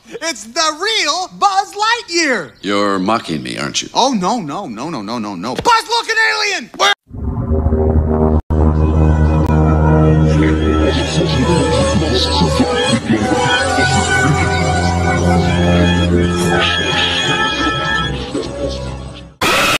It's the real Buzz Lightyear. You're mocking me, aren't you? Oh, no. Buzz-looking alien! Where?